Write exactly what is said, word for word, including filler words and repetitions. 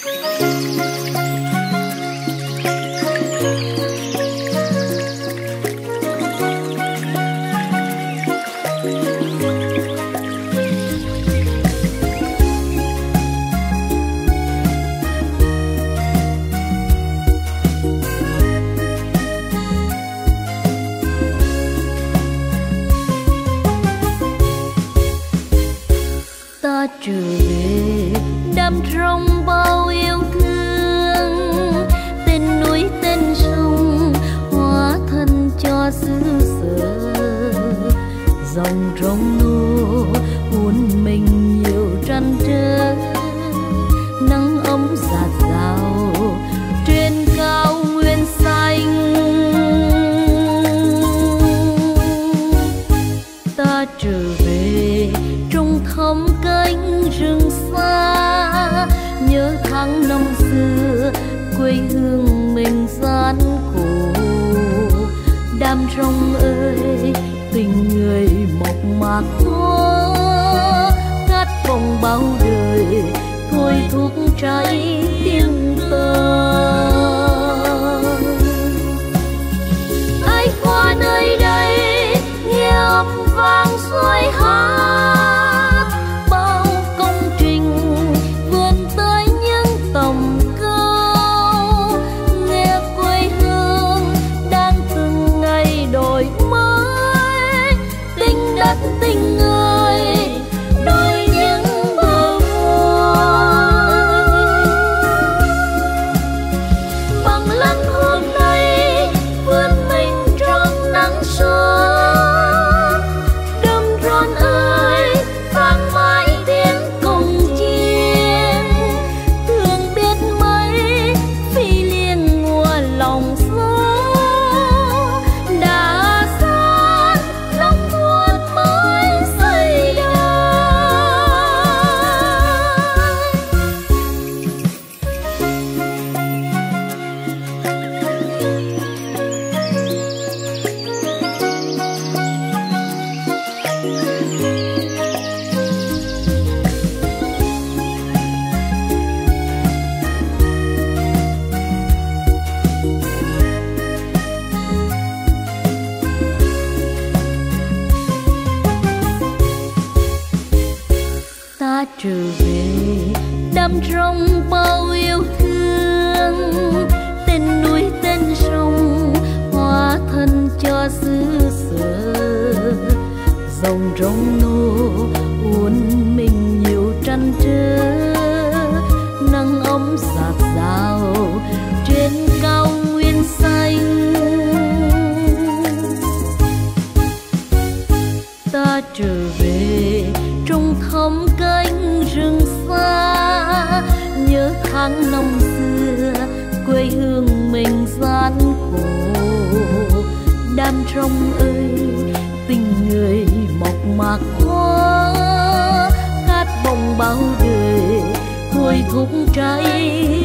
Trở về đắm trong bao yêu thương, tên núi tên sông hóa thân cho xứ sở, dòng trong nô cuốn mình nhiều trăn trở, nắng ấm rạt rào trên cao nguyên xanh. Ta trở về trong thắm cánh rừng xa, nhớ tháng năm xưa quê hương mình gian khổ. Đam trong ơi tình người mộc mạc hoa, cát vòng bao đời thôi thúc trái tim ta. Ai qua nơi đây nghe âm vang xuôi hát, bao công trình vươn tới những tầm cao, nghe quê hương đang từng ngày đổi mới, tình đất tình người đôi những bờ vui. Bằng lăng hôm nay vươn mình trong nắng xuân, đâm rôn ơi vang mãi tiếng cồng chiêng, thương biết mấy phi liên mùa lòng gió đã san lòng thuở mới xây đời. Ta trở về đắm trong bao yêu thương, tên núi tên sông hóa thân cho xứ sở, dòng trong nô uốn mình nhiều trăn trở, nắng ấm rạt rào trên cao nguyên xanh. Ta trở về trong thắm cánh rừng xa, nhớ tháng năm xưa quê hương mình gian khổ. Đam trong ơi tình người mộc mạc hoa, khát vọng bao đời thôi thúc trái